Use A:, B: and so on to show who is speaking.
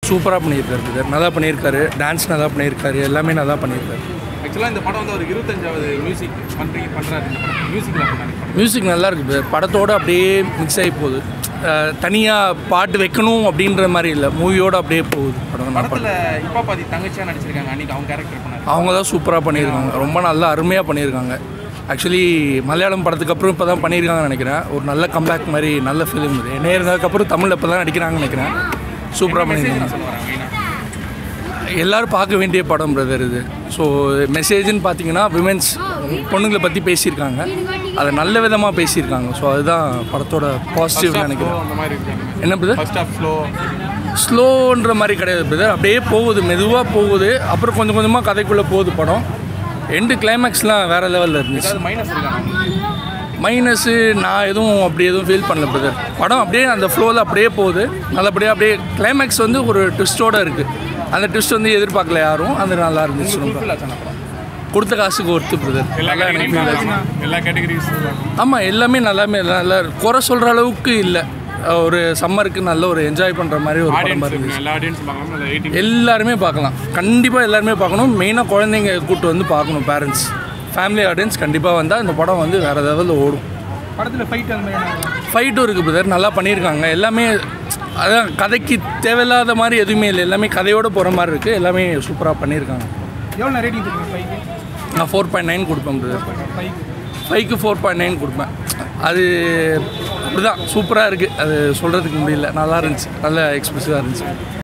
A: சூப்பராக பண்ணியிருக்காரு பிரதர், நல்லா பண்ணியிருக்காரு. டான்ஸ் நல்லா பண்ணியிருக்காரு, எல்லாமே நல்லா பண்ணியிருக்காரு.
B: ஆக்சுவலாக இந்த படம் வந்து ஒரு 25வது மியூசிக் பண்ணுறாரு. இந்த படம்
A: மியூசிக் நல்லா இருக்குது பிரதர். படத்தோடு அப்படியே மிக்ஸ் ஆகி போகுது. தனியாக பாட்டு வைக்கணும் அப்படின்ற மாதிரி இல்லை, மூவியோடு அப்படியே போகுது படம்.
B: படத்தில் இப்போ பாதி தங்கச்சியாக நடிச்சிருக்காங்க. அன்றைக்கி அவங்க கேரக்டர் பண்ணாங்க.
A: அவங்க தான் சூப்பராக பண்ணியிருக்காங்க, ரொம்ப நல்லா அருமையாக பண்ணியிருக்காங்க. ஆக்சுவலி மலையாளம் படத்துக்கு அப்புறம் இப்போ தான் பண்ணியிருக்காங்கன்னு நினைக்கிறேன். ஒரு நல்ல கம்பேக் மாதிரி நல்ல ஃபிலிம் இது. என்ன இருந்ததுக்கப்புறம் தமிழில் இப்போ தான் நடிக்கிறாங்கன்னு நினைக்கிறேன். சூப்பராக பண்ணியிருக்காங்க. எல்லோரும் பார்க்க வேண்டிய படம் பிரதர் இது. ஸோ மெசேஜ்னு பார்த்தீங்கன்னா விமென்ஸ் பொண்ணுங்களை பற்றி பேசியிருக்காங்க, அதை நல்ல விதமாக பேசியிருக்காங்க. ஸோ அதுதான் படத்தோட பாசிட்டிவ் நினைக்கிறேன். என்ன பிரதர்? ஸ்லோன்ற மாதிரி கிடையாது பிரதர், அப்படியே போகுது, மெதுவாக போகுது. அப்புறம் கொஞ்சம் கொஞ்சமாக கதைக்குள்ளே போகுது படம். எண்டு கிளைமேக்ஸ்லாம் வேறு லெவலில் இருந்துச்சு. மைனஸு நான் அப்படி எதுவும் ஃபீல் பண்ணல பிரதர். படம் அப்படியே அந்த ஃப்ளோவில் அப்படியே போகுது நல்லபடியாக. அப்படியே கிளைமேக்ஸ் வந்து ஒரு ட்விஸ்ட்டோடு இருக்குது. அந்த ட்விஸ்ட் வந்து எதிர்பார்க்கல யாரும். அது நல்லா இருந்துச்சு. கொடுத்த காசுக்கு ஒர்த்து பிரதர்.
B: எல்லா கேட்டகரிஸ்
A: ஆமாம், எல்லாமே நல்லா குறை சொல்கிற அளவுக்கு இல்லை. ஒரு சம்மருக்கு நல்ல ஒரு என்ஜாய் பண்ணுற மாதிரி ஒரு படம் இருந்துச்சு. எல்லாருமே பார்க்கலாம், கண்டிப்பாக எல்லாருமே பார்க்கணும். மெயினாக குழந்தைங்க கூப்பிட்டு வந்து பார்க்கணும். பேரண்ட்ஸ் ஃபேமிலி ஆடியன்ஸ் கண்டிப்பாக வந்தால் இந்த படம் வந்து வேறு லெவலில் ஓடும்.
B: படத்தில்
A: ஃபைட்டும் இருக்குது பிரதர், நல்லா பண்ணியிருக்காங்க. எல்லாமே அதான் கதைக்கு தேவையில்லாத மாதிரி எதுவுமே இல்லை, எல்லாமே கதையோடு போகிற மாதிரி இருக்குது. எல்லாமே சூப்பராக பண்ணியிருக்காங்க.
B: எவ்வளோ ரேட்டிங்?
A: நான் 4.9 கொடுப்பேன் பிரதர். 5க்கு 4.9 கொடுப்பேன். அது அப்படி தான் சூப்பராக இருக்குது, அது சொல்கிறதுக்கு முடியல. நல்லா இருந்துச்சு, நல்ல எக்ஸ்பிரசிவாக இருந்துச்சு.